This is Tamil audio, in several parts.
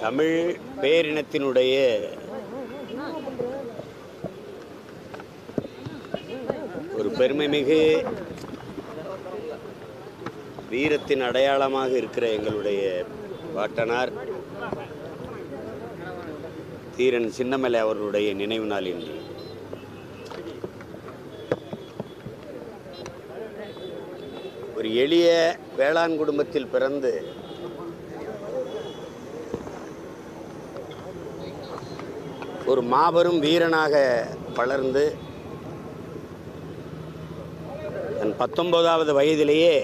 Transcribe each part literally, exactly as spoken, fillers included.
தமிழ் பேரினத்தினுடைய ஒரு பெருமைமிகு வீரத்தின் அடையாளமாக இருக்கிற எங்களுடைய பாட்டனார் தீரன் சின்னமலை அவர்களுடைய நினைவு நாள் இன்று. ஒரு எளிய வேளாண் குடும்பத்தில் பிறந்து ஒரு மாபெரும் வீரனாக வளர்ந்து தன் பத்தொன்பதாவது வயதிலேயே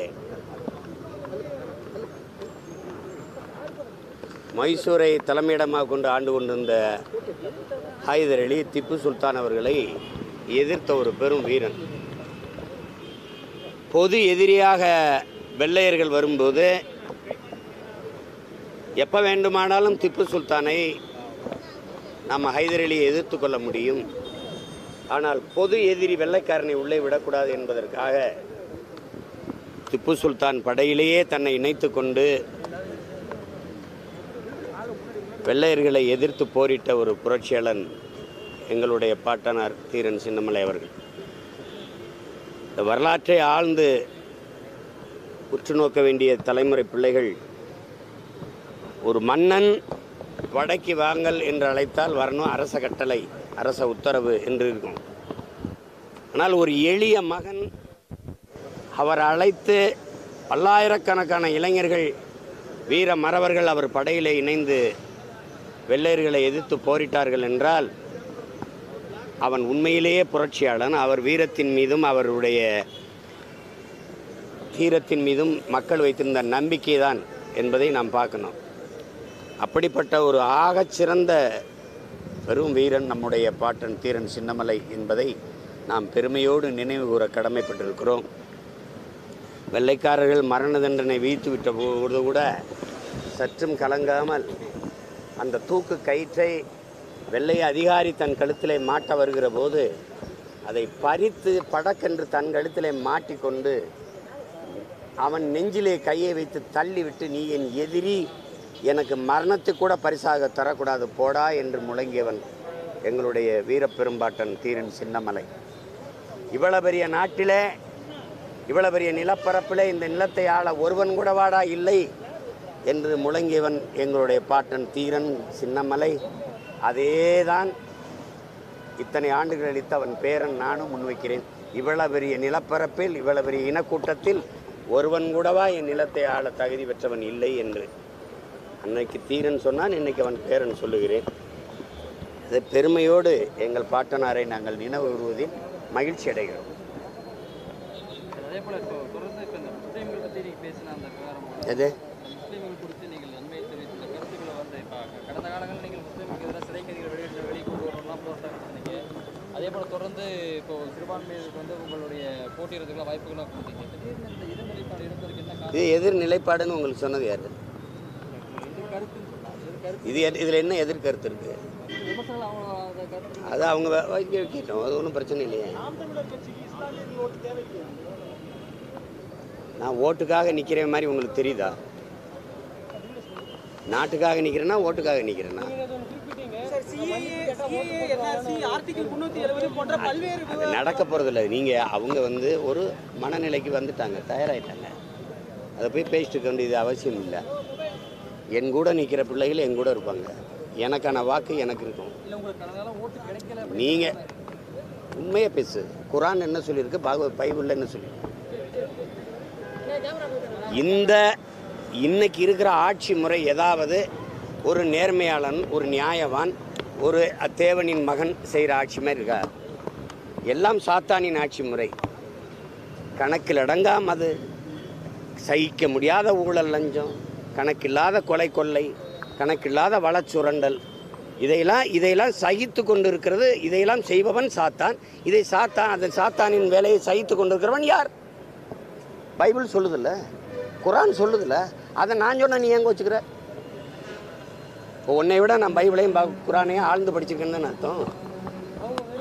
மைசூரை தலைமையிடமாக கொண்டு ஆண்டு கொண்டிருந்த ஹைதர் அலி திப்பு சுல்தான் அவர்களை எதிர்த்த ஒரு பெரும் வீரன். பொது எதிரியாக வெள்ளையர்கள் வரும்போது எப்போ வேண்டுமானாலும் திப்பு சுல்தானை நாம் ஹைதர் அலியை எதிர்த்து கொள்ள முடியும், ஆனால் பொது எதிரி வெள்ளைக்காரனை உள்ளே விடக்கூடாது என்பதற்காக திப்பு சுல்தான் படையிலேயே தன்னை இணைத்து கொண்டு வெள்ளையர்களை எதிர்த்து போரிட்ட ஒரு புரட்சியாளன் எங்களுடைய பாட்டனார் தீரன் சின்னமலை அவர்கள். இந்த வரலாற்றை ஆழ்ந்து உற்று நோக்க வேண்டிய தலைமுறை பிள்ளைகள், ஒரு மன்னன் வடக்கி வாங்கல் என்று அழைத்தால் வரணும் அரச கட்டளை, அரச உத்தரவு என்று இருக்கும். ஆனால் ஒரு எளிய மகன் அவர் அழைத்து பல்லாயிரக்கணக்கான இளைஞர்கள் வீர மறவர்கள் அவர் படையிலே இணைந்து வெள்ளையர்களை எதிர்த்து போரிட்டார்கள் என்றால் அவன் உண்மையிலேயே புரட்சியாளன். அவர் வீரத்தின் மீதும் அவருடைய தீரத்தின் மீதும் மக்கள் வைத்திருந்த நம்பிக்கை தான் என்பதை நாம் பார்க்கணும். அப்படிப்பட்ட ஒரு ஆகச்சிறந்த பெரும் வீரன் நம்முடைய பாட்டன் தீரன் சின்னமலை என்பதை நாம் பெருமையோடு நினைவு கூற கடமைப்பட்டிருக்கிறோம். வெள்ளைக்காரர்கள் மரண தண்டனை விதித்து விட்ட போது கூட சற்றும் கலங்காமல் அந்த தூக்கு கயிற்றை வெள்ளை அதிகாரி தன் கழுத்திலே மாட்ட வருகிற போது அதை பறித்து படக்கென்று தன் கழுத்திலே மாட்டிக்கொண்டு அவன் நெஞ்சிலே கையை வைத்து தள்ளிவிட்டு, நீ என் எதிரி, எனக்கு மரணத்தை கூட பரிசாக தரக்கூடாது போடா என்று முழங்கியவன் எங்களுடைய வீரப்பெரும்பாட்டன் தீரன் சின்னமலை. இவ்வளவு பெரிய நாட்டிலே, இவ்வளவு பெரிய நிலப்பரப்பிலே இந்த நிலத்தை ஆள ஒருவன் கூட வாடா இல்லை என்று முழங்கியவன் எங்களுடைய பாட்டன் தீரன் சின்னமலை. அதேதான் இத்தனை ஆண்டுகள் அளித்து அவன் பேரன் நானும் முன்வைக்கிறேன். இவ்வளவு பெரிய நிலப்பரப்பில், இவ்வளவு பெரிய இனக்கூட்டத்தில் ஒருவன் கூடவா என் நிலத்தை ஆள தகுதி பெற்றவன் இல்லை என்று அன்னைக்கு தீரன் சொன்னான், இன்னைக்கு அவன் பேரன் சொல்லுகிறேன். அதை பெருமையோடு எங்கள் பாட்டனாரை நாங்கள் நினைவு கூறுவதில் மகிழ்ச்சி அடைகிறோம். எது கடந்த காலங்களில் நீங்கள் முஸ்லீமுக்கு எதிராக சிறை கைதிகள் வெளியிட்ட வெளிக்கொண்டு வரலாம் போராட்டம் பண்ணீங்க. அதே போல் தொடர்ந்து இப்போ சிறுபான்மையினருக்கு வந்து உங்களுடைய போட்டியிடுறதுக்குள்ள வாய்ப்புகளாக கொடுத்தீங்க. திடீர்னு இந்த எதிர்நிலைப்பாடு இருந்ததுக்கு என்ன காரணம்? இது எதிர்நிலைப்பாடுன்னு உங்களுக்கு சொன்னது யாரு? இது இதில் என்ன எதிர்கருத்து இருக்கு? அது அவங்க வைக்க வைக்கிட்டோம், அது ஒன்றும் பிரச்சனை இல்லையே. நான் ஓட்டுக்காக நிற்கிற மாதிரி உங்களுக்கு தெரியுதா? நாட்டுக்காக நிற்கிறேன்னா ஓட்டுக்காக நிற்கிறேன்னா அது நடக்க போகிறதில்ல. நீங்கள் அவங்க வந்து ஒரு மனநிலைக்கு வந்துட்டாங்க, தயாராகிட்டாங்க. அதை போய் பேசிட்டு இருக்க வேண்டியது அவசியம் இல்லை. என் கூட நிற்கிற பிள்ளைகள் என் கூட இருப்பாங்க, எனக்கான வாக்கு எனக்கு இருக்கும். நீங்கள் உண்மையை பேசு. குரான் என்ன சொல்லியிருக்கு, பாகவத் பைபிளில் என்ன சொல்லியிருக்கு? இந்த இன்னைக்கு இருக்கிற ஆட்சி முறை ஏதாவது ஒரு நேர்மையாளன், ஒரு நியாயவான், ஒரு தேவனின் மகன் செய்கிற ஆட்சி மாதிரி இருக்கா? எல்லாம் சாத்தானின் ஆட்சி முறை. கணக்கில் அடங்காம அது சகிக்க முடியாத ஊழல், லஞ்சம், கணக்கில்லாத கொலை கொள்ளை, கணக்கில்லாத வளச்சுரண்டல், இதையெல்லாம் இதையெல்லாம் சகித்து கொண்டு இருக்கிறது. இதையெல்லாம் செய்பவன் சாத்தான். இதை சாத்தான், அந்த சாத்தானின் வேலையை சகித்து கொண்டு இருக்கிறவன் யார்? பைபிள் சொல்லுதில்ல, குரான் சொல்லுதில்ல. அதை நான் சொன்ன நீ எங்கே வச்சுக்கிற? இப்போ உன்னை விட நான் பைபிளையும் குரானையும் ஆழ்ந்து படிச்சிருக்கேன்னு தான் அர்த்தம்.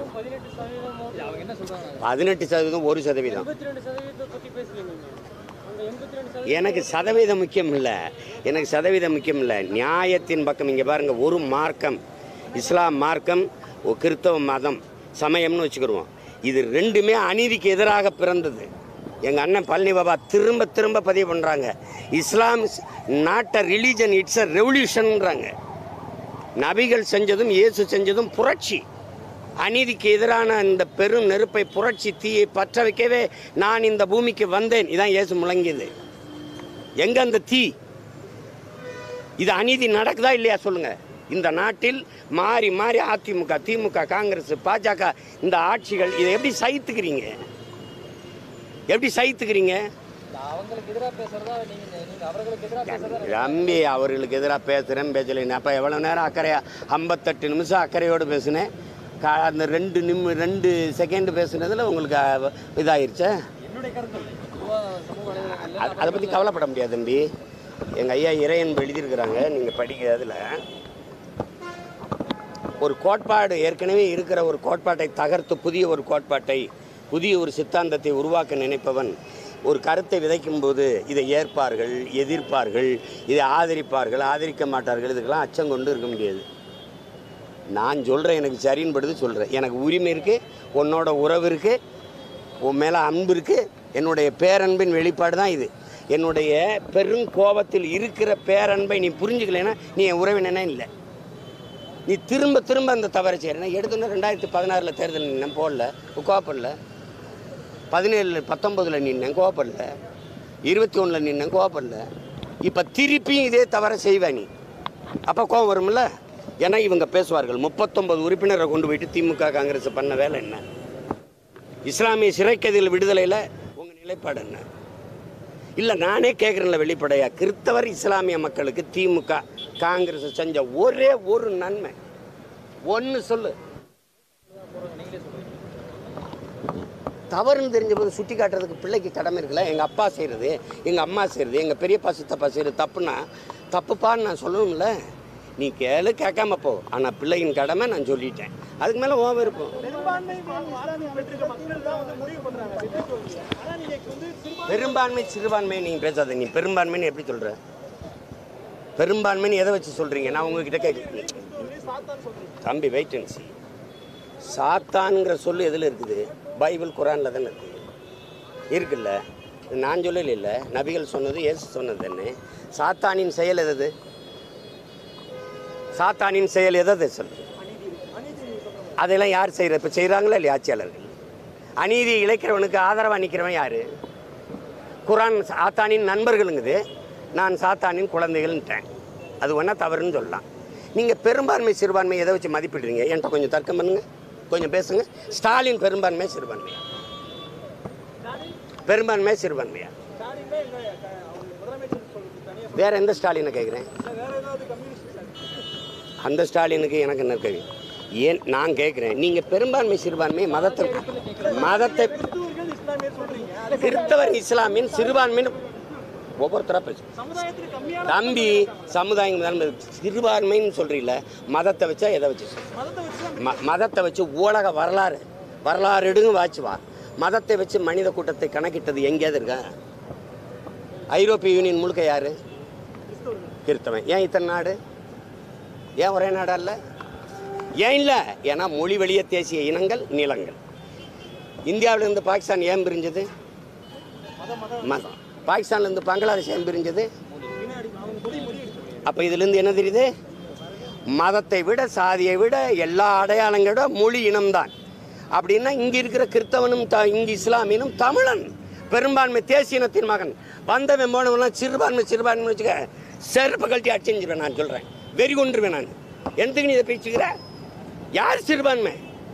பதினெட்டு சதவீதம் ஒரு சதவீதம் எனக்கு சதவீதம் முக்கியம் இல்லை, எனக்கு சதவீதம் முக்கியம் இல்லை, நியாயத்தின் பக்கம். இங்கே பாருங்கள், ஒரு மார்க்கம் இஸ்லாம் மார்க்கம், ஒரு கிறிஸ்தவ மதம் சமயம்னு வச்சுக்கிடுவோம். இது ரெண்டுமே அநீதிக்கு எதிராக பிறந்தது. எங்கள் அண்ணன் பழனி பாபா திரும்ப திரும்ப பதிவு பண்ணுறாங்க, Islam not a religion, it's a ரெவல்யூஷன்ன்றாங்க. நபிகள் செஞ்சதும் இயேசு செஞ்சதும் புரட்சி. அநீதிக்கு எதிரான இந்த பெரும் நெருப்பை, புரட்சி தீயை பற்ற வைக்கவே நான் இந்த பூமிக்கு வந்தேன். இதான் இயேசு முழங்கியது. எங்க அந்த தீ? இது அநீதி நடக்குதா இல்லையா சொல்லுங்க? இந்த நாட்டில் மாறி மாறி அதிமுக, திமுக, காங்கிரஸ், பாஜக இந்த ஆட்சிகள் இதை எப்படி சகித்துக்கிறீங்க? எப்படி சகித்துக்கிறீங்க? ரம்பி அவர்களுக்கு எதிராக பேசுகிறேன் பேசலைன்னு. அப்போ எவ்வளோ நேரம் அக்கறையா? ஐம்பத்தெட்டு நிமிஷம் அக்கறையோடு பேசுனேன். கா அந்த ரெண்டு நிம் ரெண்டு செகண்ட் பேசுனதில் உங்களுக்கு இதாகிருச்சா? அதை பற்றி கவலைப்பட முடியாது தம்பி. எங்கள் ஐயா இறையன்பு எழுதியிருக்கிறாங்க, நீங்கள் படிக்க. அதில் ஒரு கோட்பாடு, ஏற்கனவே இருக்கிற ஒரு கோட்பாட்டை தகர்த்து புதிய ஒரு கோட்பாட்டை, புதிய ஒரு சித்தாந்தத்தை உருவாக்க நினைப்பவன் ஒரு கருத்தை விதைக்கும் போது இதை ஏற்பார்கள், எதிர்ப்பார்கள், இதை ஆதரிப்பார்கள், ஆதரிக்க மாட்டார்கள். இதுக்கெல்லாம் அச்சம் கொண்டு இருக்க முடியாது. நான் சொல்கிறேன், எனக்கு சரின்னு படுது சொல்கிறேன். எனக்கு உரிமை இருக்குது, உன்னோட உறவு இருக்குது, உன் மேலே அன்பு இருக்குது. என்னுடைய பேரன்பின் வெளிப்பாடு தான் இது. என்னுடைய பெரும் கோபத்தில் இருக்கிற பேரன்பை நீ புரிஞ்சுக்கலைன்னா நீ என் உறவினனே இல்லை. நீ திரும்ப திரும்ப அந்த தவறை செய்கிறேன்னா, எடுத்தோன்னா ரெண்டாயிரத்தி பதினாறில் தேர்தல் நின்னேன், போடல, கோவப்படல. பதினேழு பத்தொம்பதில் நின்னேன், கோவப்படல. இருபத்தி ஒன்றில் நின்னேன், கோவப்படல. இப்போ திருப்பியும் இதே தவறை செய்வேன் நீ, அப்போ கோவம் வரும்ல. ஏன்னா இவங்க பேசுவார்கள், முப்பத்தொம்பது உறுப்பினரை கொண்டு போயிட்டு திமுக காங்கிரஸ் பண்ண வேலை என்ன? இஸ்லாமிய சிறைக்கதில் விடுதலையில் உங்கள் நிலைப்பாடு என்ன? இல்லை நானே கேட்குறேன்ல வெளிப்படையா, கிறிஸ்தவர் இஸ்லாமிய மக்களுக்கு திமுக காங்கிரஸ் செஞ்ச ஒரே ஒரு நன்மை ஒன்று சொல்லு. தவறுன்னு தெரிஞ்ச போது சுட்டி காட்டுறதுக்கு பிள்ளைக்கு கடமை இருக்குல்ல. எங்கள் அப்பா செய்கிறது, எங்கள் அம்மா செய்கிறது, எங்கள் பெரியப்பா சித்தப்பா செய்கிறது தப்புன்னா தப்புப்பான்னு நான் சொல்லணும்ல. நீ கேளு, கேட்காம போ. ஆனால் பிள்ளையின் கடமை நான் சொல்லிட்டேன். அதுக்கு மேலே ஓவர் இருக்கும். பெரும்பான்மை சிறுபான்மை நீங்கள் பேசாத. நீ பெரும்பான்மைன்னு எப்படி சொல்கிற? பெரும்பான்மைன்னு எதை வச்சு சொல்கிறீங்க? நான் உங்ககிட்ட கேட்க தம்பி, வெயிட் அண்ட் சீ. சாத்தான்ங்கிற சொல்லு எதில் இருக்குது? பைபிள் குரானில் தானே இருக்குது. இருக்குல்ல, நான் சொல்லல. இல்லை, நபிகள் சொன்னது, இயேசு சொன்னது தானே. சாத்தானின் செயல் எது? சாத்தானின் செயல் எதை சொல்லு? அதெல்லாம் யார் செய்கிற? இப்போ செய்கிறாங்களா இல்லையா ஆட்சியாளர்கள்? அநீதி இழைக்கிறவனுக்கு ஆதரவாக நிற்கிறவன் யார்? குரான் சாத்தானின் நண்பர்களுங்குது, நான் சாத்தானின் குழந்தைகள்ன்ட்டேன். அது ஒன்றா தவறுன்னு சொல்லலாம். நீங்கள் பெரும்பான்மை சிறுபான்மை எதை வச்சு மதிப்பிடுறீங்க? என்கிட்ட கொஞ்சம் தர்க்கம் பண்ணுங்க, கொஞ்சம் பேசுங்க. ஸ்டாலின் பெரும்பான்மை சிறுபான்மையா? பெரும்பான்மை சிறுபான்மையா? வேற எந்த ஸ்டாலினை கேட்குறேன்? அந்த ஸ்டாலினுக்கு எனக்கு என்ன கேள்வி? ஏன் நான் கேட்குறேன், நீங்கள் பெரும்பான்மை சிறுபான்மை மதத்தை மதத்தை கிறிஸ்தவர் இஸ்லாமின் சிறுபான்மைன்னு ஒவ்வொருத்தராக பேசு தம்பி. சமுதாயம் சிறுபான்மைன்னு சொல்கிறீங்கள, மதத்தை வச்சா எதை வச்சு? ம மதத்தை வச்சு உலக வரலாறு வரலாறு எடுங்க வாச்சுவா. மதத்தை வச்சு மனித கூட்டத்தை கணக்கிட்டது எங்கேயாவது இருக்கா? ஐரோப்பிய யூனியன் முழுக்க யார்? கிறிஸ்தவன். ஏன் இத்தனை நாடு? ஏன் ஒரே நாடா இல்லை? ஏன் இல்லை? ஏன்னா மொழி வழிய தேசிய இனங்கள், நிலங்கள். இந்தியாவிலேருந்து பாகிஸ்தான் ஏன் பிரிஞ்சது? மதம். பாகிஸ்தான்லேருந்து பங்களாதேஷ் ஏன் பிரிஞ்சது? அப்போ இதுலேருந்து என்ன தெரியுது? மதத்தை விட, சாதியை விட, எல்லா அடையாளங்களோட மொழி இனம்தான். அப்படின்னா இங்கே இருக்கிற கிறிஸ்தவனும் த இங்கே இஸ்லாமியனும் தமிழன், பெரும்பான்மை தேசிய இனத்தின் மகன். வந்தவன் போனவெல்லாம் சிறுபான்மை சிறுபான்மை வச்சுக்க செருப்பு கழட்டி அடிச்சுருவேன். நான் சொல்கிறேன், வெறி கொண்டுருவேன் நான். எந்தக்கு நீ இதை பேச்சுக்கிற? யார் சிறுபான்மை?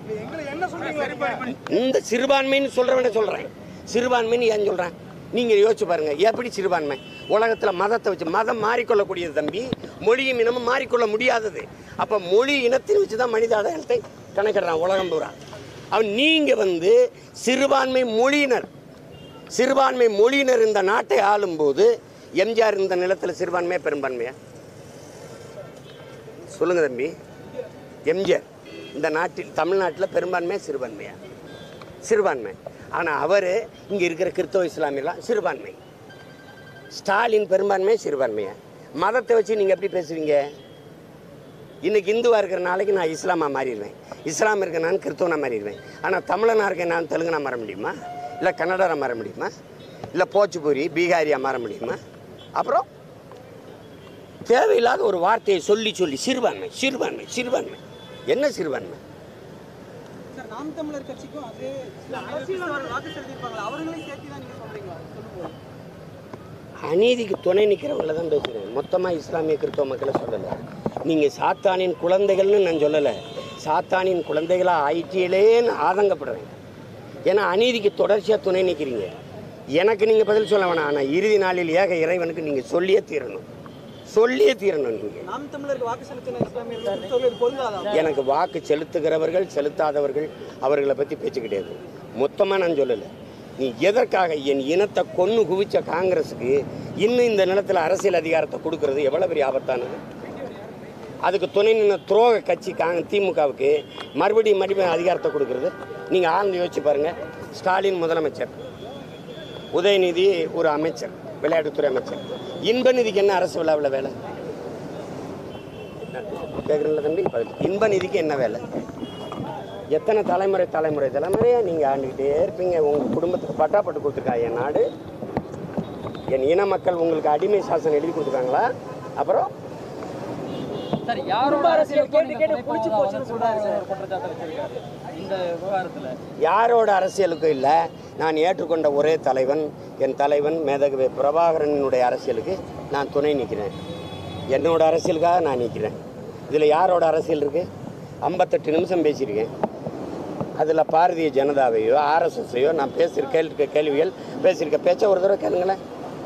இந்த சிறுபான்மைன்னு சொல்கிறவன சொல்கிறேன். சிறுபான்மைன்னு ஏன் சொல்கிறேன்? நீங்கள் யோசிச்சு பாருங்கள், எப்படி சிறுபான்மை? உலகத்தில் மதத்தை வச்சு மதம் மாறிக்கொள்ளக்கூடியது தம்பி, மொழியும் இனமும் மாறிக்கொள்ள முடியாதது. அப்போ மொழி இனத்தின் வச்சு தான் மனித அடையாளத்தை கணக்கிடுறான் உலகம் பூரா. அவன் நீங்கள் வந்து சிறுபான்மை மொழியினர், சிறுபான்மை மொழியினர் இந்த நாட்டை ஆளும்போது எம்ஜிஆர் இந்த நிலத்தில் சிறுபான்மையா பெரும்பான்மையா? சொல்லுங்க தம்பி. எம்ஜிஆர் இந்த நாட்டில் தமிழ்நாட்டில் பெரும்பான்மையா சிறுபான்மையா? சிறுபான்மை. ஆனால் அவர் இங்கே இருக்கிற கிறிஸ்தவ இஸ்லாமியெல்லாம் சிறுபான்மை. ஸ்டாலின் பெரும்பான்மையா சிறுபான்மையா? மதத்தை வச்சு நீங்கள் எப்படி பேசுவீங்க? இன்றைக்கி இந்துவாக இருக்கிற நாளைக்கு நான் இஸ்லாமாக மாறிடுவேன், இஸ்லாம் இருக்க நான் கிறிஸ்தவனாக மாறிடுவேன். ஆனால் தமிழனாக இருக்க நான் தெலுங்குனா மாற முடியுமா? இல்லை கன்னடராக மாற முடியுமா? இல்லை போச்சுபூரி பீகாரியாக மாற முடியுமா? அப்புறம் தேவையில்லாத ஒரு வார்த்தையை சொல்லி சொல்லி சிறுபான்மை சிறுபான்மை சிறுபான்மை என்ன சிறுபான்மை? நாம் தமிழர் கட்சிக்கும் அதே வாக்கு செலுத்திருப்பாங்களா, அவர்களையும் சேர்த்து தான் நீங்கள் சொல்கிறீங்களா? அநீதிக்கு துணை நிற்கிறவங்கள தான் பேசுகிறேன். மொத்தமாக இஸ்லாமிய கிறிஸ்தவ மக்களை சொல்லலை. நீங்கள் சாத்தானின் குழந்தைகள்னு நான் சொல்லலை, சாத்தானின் குழந்தைகளாக ஆயிட்டியிலேன்னு ஆதங்கப்படுறேன். ஏன்னா அநீதிக்கு தொடர்ச்சியாக துணை நிற்கிறீங்க. எனக்கு நீங்கள் பதில் சொல்ல வேணாம், ஆனால் இறுதி நாளில் ஏக இறைவனுக்கு நீங்கள் சொல்லியே தீரணும், சொல்லியே தீரணும். நீங்கள் நாம் தமிழருக்கு வாக்கு செலுத்தின இஸ்லாமியர்கள் சொல்வது பொருந்தாதா? எனக்கு வாக்கு செலுத்துகிறவர்கள் செலுத்தாதவர்கள் அவர்களை பற்றி பேச்சு கிடையாது. மொத்தமாக நான் சொல்லலை. நீ எதற்காக என் இனத்தை கொன்று குவிச்ச காங்கிரஸுக்கு இன்னும் இந்த நிலத்தில் அரசியல் அதிகாரத்தை கொடுக்கறது எவ்வளோ பெரிய ஆபத்தானது? அதுக்கு துணை நின்ற துரோக கட்சி காங்க திமுகவுக்கு மறுபடியும் மறுபடியும் அதிகாரத்தை கொடுக்கறது நீங்கள் ஆழ்ந்து யோசிச்சு பாருங்கள். ஸ்டாலின் முதலமைச்சர், உதயநிதி ஒரு அமைச்சர், விளையாட்டுத்துறை அமைச்சர். இன்ப நிதிக்கு என்ன அரசு விழாவில் வேலை கேட்குறீங்களா தம்பி? இன்ப நிதிக்கு என்ன வேலை? எத்தனை தலைமுறை தலைமுறை தலைமுறையாக நீங்கள் ஆண்டுக்கிட்டே இருப்பீங்க. உங்கள் குடும்பத்துக்கு பட்டாப்பட்டு கொடுத்துருக்கா என் நாடு? என் இன மக்கள் உங்களுக்கு அடிமை சாசனம் எழுதி கொடுத்துருக்காங்களா? அப்புறம் சரி, யாரோட அரசியல் கேட்டு கேட்டு புடிச்சு போச்சுன்னு சொல்றாரு சார், குற்றச்சாட்டு வச்சிருக்காரு இந்த விவகாரத்துல. யாரோட அரசியலுக்கும் இல்லை. நான் ஏற்றுக்கொண்ட ஒரே தலைவன் என் தலைவன் மேதகவி பிரபாகரனுடைய அரசியலுக்கு நான் துணை நிற்கிறேன். என்னோட அரசியலுக்காக நான் நிற்கிறேன். இதில் யாரோட அரசியல் இருக்குது? ஐம்பத்தெட்டு நிமிஷம் பேசியிருக்கேன். அதில் பாரதிய ஜனதாவையோ ஆர்எஸ்எஸ்ஸையோ நான் பேசியிருக்க கேள்வி கேள்விகள் பேசியிருக்க பேச்ச ஒரு தடவை கேளுங்களேன்.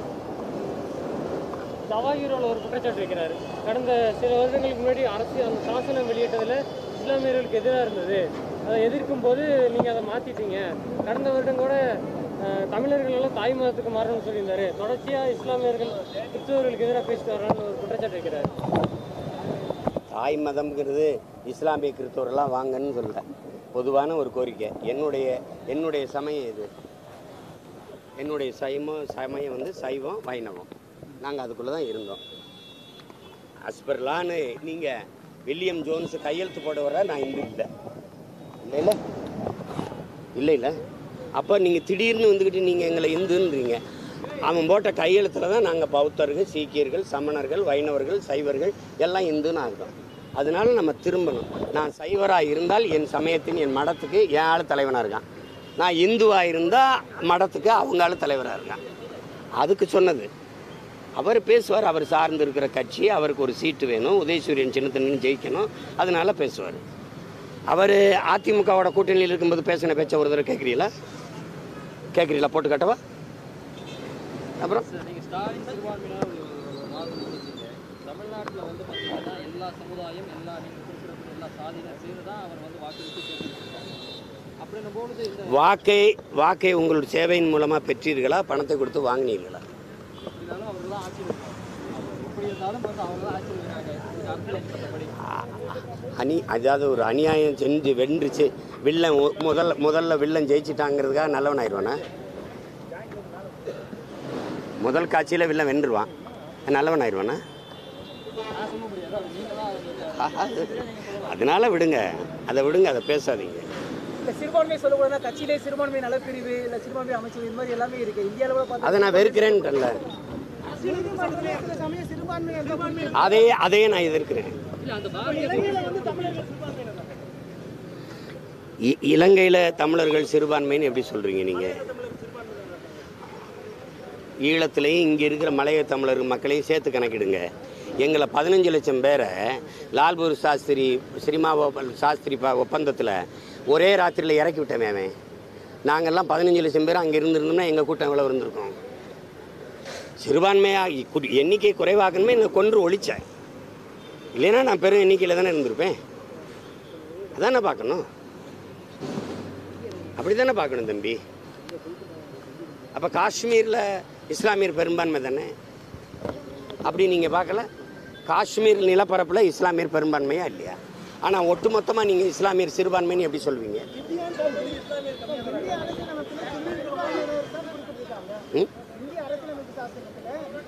தவாஹீரோல ஒரு குற்றச்சாட்டு வைக்கிறாரு. கடந்த சில வருடங்களுக்கு முன்னாடி அரசியல் அந்த சாசனம் வெளியிட்டதில் இஸ்லாமியர்களுக்கு எதிராக இருந்தது, அதை எதிர்க்கும் போது நீங்கள் அதை மாற்றிட்டீங்க. கடந்த வருடம் கூட தமிழர்கள் எல்லாம் தாய் மதத்துக்கு மாறணும்னு சொல்லியிருந்தாரு. தொடர்ச்சியாக இஸ்லாமியர்கள் கிறிஸ்தவர்களுக்கு எதிராக பேசிட்டு வர்றான்னு ஒரு குற்றச்சாட்டு வைக்கிறாரு. தாய் மதம்ங்கிறது இஸ்லாமிய கிறிஸ்தவரெல்லாம் வாங்கன்னு சொல்லலை, பொதுவான ஒரு கோரிக்கை. என்னுடைய என்னுடைய சமயம் இது, என்னுடைய சைமம் சமயம் வந்து சைவம் வைணவம். நாங்கள் அதுக்குள்ளே தான் இருந்தோம். அஸ்பர்லான்னு நீங்கள் வில்லியம் ஜோன்ஸு கையெழுத்து போட வர நான் இந்து இல்லை இல்லை இல்லை இல்லை இல்லை அப்போ நீங்கள் திடீர்னு வந்துக்கிட்டு நீங்கள் எங்களை இந்துன்றீங்க. அவன் போட்ட கையெழுத்தில் தான் நாங்கள் பௌத்தர்கள், சீக்கியர்கள், சமணர்கள், வைணவர்கள், சைவர்கள் எல்லாம் இந்துன்னு ஆகிட்டோம். அதனால நம்ம திரும்பணும். நான் சைவராக இருந்தால் என் சமயத்தின் என் மடத்துக்கு என் ஆள் தலைவனாக இருக்கான். நான் இந்துவாக இருந்தால் மடத்துக்கு அவங்க ஆள் தலைவராக இருக்கான். அதுக்கு சொன்னது அவர் பேசுவார். அவர் சார்ந்து இருக்கிற கட்சி, அவருக்கு ஒரு சீட்டு வேணும், உதயசூரியன் சின்னத்தின்னு ஜெயிக்கணும், அதனால பேசுவார். அவர் அதிமுகவோட கூட்டணியில் இருக்கும்போது பேசின பேச்ச ஒரு தடவை கேட்குறீங்களா கேட்குறீங்களா போட்டு காட்டவா? அப்புறம் நீங்கள் ஸ்டாலின் சிறுபான்மையினர் தமிழ்நாட்டில் வந்து பார்த்தீங்கன்னா எல்லா சமுதாயம் எல்லா நீங்கள் குறிப்பிடக்கூடிய எல்லா சாதியினர் சேர்ந்து தான் அவர் வந்து வாக்களித்து தேர்ந்தெடுத்திருக்காங்க. அப்படின்னும் பொழுது இந்த வாக்கை வாக்கை உங்களுடைய சேவையின் மூலமாக பெற்றீர்களா, பணத்தை கொடுத்து வாங்கினீர்களா? இருந்தாலும் அவர் தான் ஆட்சி இருக்காங்க. எப்படி இருந்தாலும் வந்து அவர் தான் ஆட்சி இருக்காங்க. அரசியலமைக்கப்படி அணி அதாவது ஒரு அநியாயம் செஞ்சு வென்றுச்சு வில்லன் முதல்ல முதல்ல வில்லன் ஜெயிச்சிட்டாங்கிறதுக்காக நல்லவன் ஆயிடுவானா? முதல் காட்சியில் வில்லன் வென்றுவான், நல்லவன் ஆயிடுவானா? அதனால விடுங்க, அதை விடுங்க, அதை பேசாதீங்க. இந்த சிறுபான்மை சொல்லக்கூடாது, கட்சியிலே சிறுபான்மை நலப்பிரிவு இல்லை சிறுபான்மை அமைச்சர் இது மாதிரி எல்லாமே இருக்கு இந்தியாவில் பார்த்து. அதை நான் வெறுக்கிறேன்ட்டல்ல, அதே அதே நான் எதிர்க்கிறேன். இலங்கையில் தமிழர்கள் சிறுபான்மைன்னு எப்படி சொல்கிறீங்க நீங்கள்? ஈழத்துலேயும் இங்கே இருக்கிற மலைய தமிழர் மக்களையும் சேர்த்து கணக்கிடுங்க. எங்களை பதினஞ்சு லட்சம் பேரை லால்பூர் சாஸ்திரி சினிமா சாஸ்திரி ஒப்பந்தத்தில் ஒரே ராத்திரியில் இறக்கி விட்டோமே அவன். நாங்கள்லாம் பதினஞ்சு லட்சம் பேர் அங்கே இருந்திருந்தோம்னா எங்கள் கூட்டம் எவ்வளோ இருந்திருக்கோம்? சிறுபான்மையாக எண்ணிக்கை குறைவாக்கணுமே என்னை கொன்று ஒழித்தேன். இல்லைன்னா நான் பெரும் எண்ணிக்கையில் தானே இருந்திருப்பேன். அதானே பார்க்கணும், அப்படி தானே பார்க்கணும் தம்பி. அப்போ காஷ்மீரில் இஸ்லாமியர் பெரும்பான்மை தானே, அப்படி நீங்கள் பார்க்கல? காஷ்மீர் நிலப்பரப்பில் இஸ்லாமியர் பெரும்பான்மையா இல்லையா? ஆனால் ஒட்டுமொத்தமாக நீங்கள் இஸ்லாமியர் சிறுபான்மைன்னு எப்படி சொல்வீங்க? ம்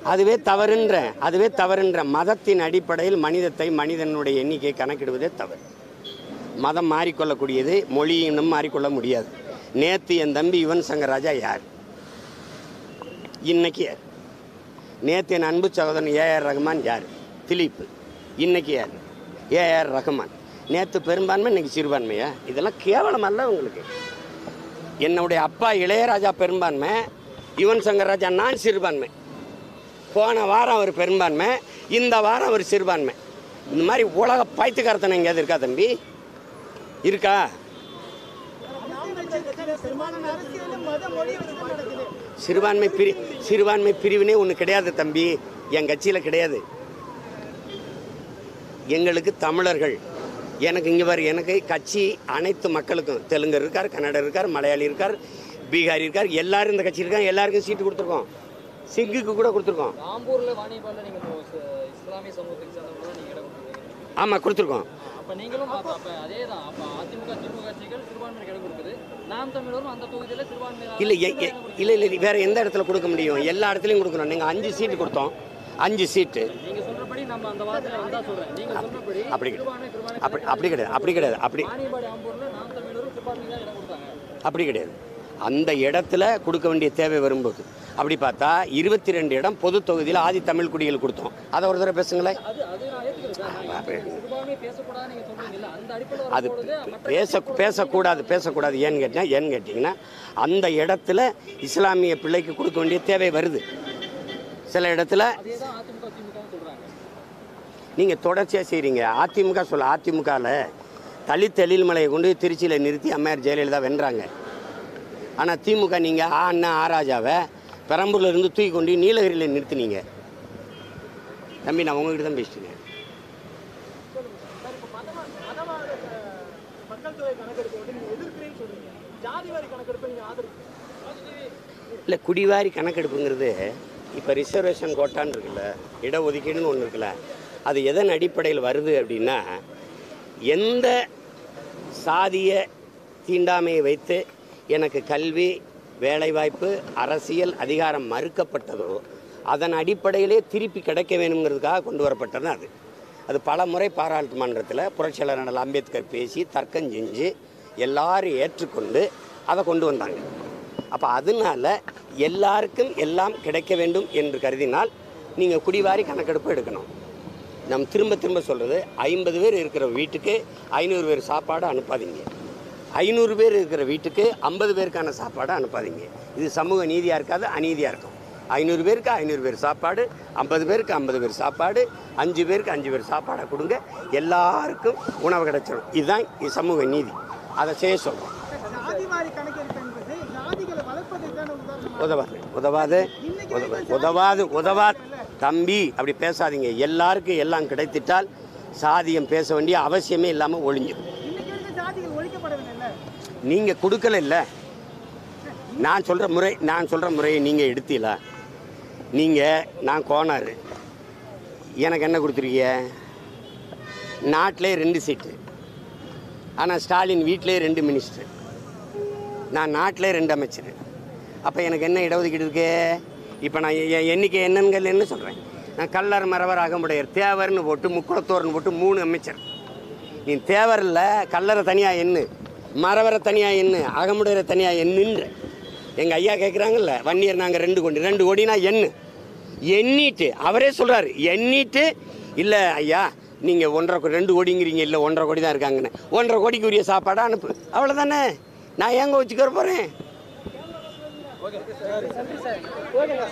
அதுவே தவறுன்றேன் அதுவே தவறுன்ற மதத்தின் அடிப்படையில் மனிதத்தை மனிதனுடைய எண்ணிக்கையை கணக்கிடுவதே தவறு. மதம் மாறிக்கொள்ளக்கூடியது, மொழி இன்னும் மாறிக்கொள்ள முடியாது. நேற்று என் தம்பி யுவன் சங்கர் ராஜா யார், இன்னைக்கு யார்? நேற்று என் அன்பு சகோதரன் ஏஆர் ரஹ்மான் யார், திலீப். இன்னைக்கு யார், ஏஆர் ரஹ்மான். நேற்று பெரும்பான்மை, இன்னைக்கு சிறுபான்மையா? இதெல்லாம் கேவலம் அல்ல உங்களுக்கு. என்னுடைய அப்பா இளையராஜா பெரும்பான்மை, யுவன் சங்கர் ராஜா நான் சிறுபான்மை. போன வாரம் அவர் பெரும்பான்மை, இந்த வாரம் அவர் சிறுபான்மை. இந்த மாதிரி உலக பைத்துக்காரத்தனை எங்கேயாவது இருக்கா தம்பி? இருக்கா? சிறுபான்மை பிரி சிறுபான்மை பிரிவினே ஒன்று கிடையாது தம்பி, என் கட்சியில் கிடையாது. எங்களுக்கு தமிழர்கள், எனக்கு இங்கே பாரு, எனக்கு கட்சி அனைத்து மக்களுக்கும், தெலுங்கர் இருக்கார், கன்னடர் இருக்கார், மலையாளி இருக்கார், பீகாரி இருக்கார், எல்லாரும் இந்த கட்சி இருக்காங்க. எல்லாருக்கும் சீட்டு கொடுத்துருக்கோம், சிங்குக்கு கூட கொடுத்துருக்கோம். ஆம்பூரில் வாணிபாலில் நீங்கள் இஸ்லாமிய சமூகத்துக்கு சேர்ந்தவங்க தான் நீங்கள் இடம் கொடுத்துருக்கீங்க. ஆமாம், கொடுத்துருக்கோம். அப்போ நீங்களும் அப்போ அதே தான். அப்போ அதிமுக திமுக கட்சிகள் சிறுபான்மைக்கு இடம் கொடுக்குது, நாம் தமிழரும் அந்த தொகுதியில் சிறுபான்மை இல்லை இல்லை இல்லை வேற எந்த இடத்துல கொடுக்க முடியும்? எல்லா இடத்துலையும் கொடுக்கணும். நீங்கள் அஞ்சு சீட்டு கொடுத்தோம், அஞ்சு சீட்டு. நீங்கள் சொல்கிறபடி நம்ம அந்த வாரத்தில் வந்தால் சொல்கிறேன். நீங்கள் சொல்கிறபடி அப்படி அப்படி அப்படி கிடையாது அப்படி கிடையாது அப்படி வாணிபாடி ஆம்பூரில் நாம் தமிழரும் சிறுபான்மை தான் இடம் கொடுத்தாங்க. அப்படி கிடையாது. அந்த இடத்துல கொடுக்க வேண்டிய தேவை வரும்போது அப்படி பார்த்தா இருபத்தி ரெண்டு இடம் பொது தொகுதியில் ஆதி தமிழ் குடிகள் கொடுத்தோம். அதை ஒரு தடவை பேசுங்களேன். அது பேச பேசக்கூடாது பேசக்கூடாது ஏன்னு கேட்டீங்கன்னா ஏன்னு கேட்டிங்கன்னா அந்த இடத்துல இஸ்லாமிய பிள்ளைக்கு கொடுக்க வேண்டிய தேவை வருது. சில இடத்துல நீங்கள் தொடர்ச்சியாக செய்கிறீங்க. அதிமுக சொல்ல அதிமுகவில் தலித் எழில்மலையை கொண்டு திருச்சியில் நிறுத்தி அம்மையார் ஜெயலலிதா வென்றாங்க. ஆனால் திமுக நீங்கள் ஆ அண்ணா ஆராஜாவை பெரம்பூரில் இருந்து தூக்கி கொண்டு நீலகிரியில் நிறுத்தினீங்க. தம்பி, நான் உங்ககிட்ட தான் பேசிட்டேன். இல்லை, குடிவாரி கணக்கெடுப்புங்கிறது இப்போ ரிசர்வேஷன் கோட்டான்னு இருக்குல்ல, இடஒதுக்கீடுன்னு ஒன்று இருக்குல்ல, அது எதன் அடிப்படையில் வருது அப்படின்னா, எந்த சாதிய தீண்டாமையை வைத்து எனக்கு கல்வி, வேலைவாய்ப்பு, அரசியல் அதிகாரம் மறுக்கப்பட்டதோ அதன் அடிப்படையிலே திருப்பி கிடைக்க வேணுங்கிறதுக்காக கொண்டு வரப்பட்டது அது. அது பல முறை பாராளுமன்றத்தில் புரட்சியாளர் அண்ணல் அம்பேத்கர் பேசி தர்க்கம் செஞ்சு எல்லாரும் ஏற்றுக்கொண்டு அதை கொண்டு வந்தாங்க. அப்போ அதனால எல்லாருக்கும் எல்லாம் கிடைக்க வேண்டும் என்று கருதினால் நீங்கள் குடிவாரி கணக்கெடுப்பு எடுக்கணும். நம்ம திரும்ப திரும்ப சொல்கிறது, ஐம்பது பேர் இருக்கிற வீட்டுக்கு ஐநூறு பேர் சாப்பாடு அனுப்பாதீங்க. ஐநூறு பேர் இருக்கிற வீட்டுக்கு ஐம்பது பேருக்கான சாப்பாடு அனுப்பாதீங்க. இது சமூக நீதியாக இருக்காது, அநீதியாக இருக்கும். ஐநூறு பேருக்கு ஐநூறு பேர் சாப்பாடு, ஐம்பது பேருக்கு ஐம்பது பேர் சாப்பாடு, அஞ்சு பேருக்கு அஞ்சு பேர் சாப்பாடை கொடுங்க, எல்லாருக்கும் உணவு கிடைச்சிடும். இதுதான் சமூக நீதி. அதை செய்ய சொல்கிறோம். உதவாது உதவாது உதவாது உதவாது தம்பி, அப்படி பேசாதீங்க. எல்லாருக்கும் எல்லாம் கிடைத்திட்டால் சாதியம் பேச வேண்டிய அவசியமே இல்லாமல் ஒழிஞ்சிடும். நீங்கள் கொடுக்கல இல்லை, நான் சொல்கிற முறை நான் சொல்கிற முறையை நீங்கள் எடுத்தீங்களா? நீங்கள் நான் கோனார், எனக்கு என்ன கொடுத்துருக்கீங்க? நாட்டிலே ரெண்டு சீட்டு, ஆனால் ஸ்டாலின் வீட்டிலே ரெண்டு மினிஸ்டர், நான் நாட்டிலே ரெண்டு அமைச்சர். அப்போ எனக்கு என்ன இடஒதுக்கீடு இருக்கு? இப்போ நான் என் எண்ணிக்கை என்னன்னு என்ன சொல்கிறேன்? நான் கல்லர், மறவர், அகமுடையர், தேவர்னு போட்டு முக்குளத்தோர்னு போட்டு மூணு அமைச்சர். நீ தேவர் இல்லை, கல்லரை தனியாக எண்ணு, மறவரை தனியாக எண்ணு, அகமுடையரை தனியாக எண்ணுன்ற எங்கள் ஐயா கேட்குறாங்கல்ல. வன்னியர் நாங்கள் ரெண்டு கோடி ரெண்டு கோடினா எண்ணு, எண்ணிட்டு அவரே சொல்கிறாரு, எண்ணிட்டு இல்லை ஐயா நீங்கள் ஒன்றரை கோடி ரெண்டு கோடிங்கிறீங்க, இல்லை ஒன்றரை கோடி தான் இருக்காங்கன்னு, ஒன்றரை கோடிக்கு உரிய சாப்பாடாக அனுப்பு. அவ்வளோதானே, நான் ஏங்க வச்சுக்கிற போகிறேன்.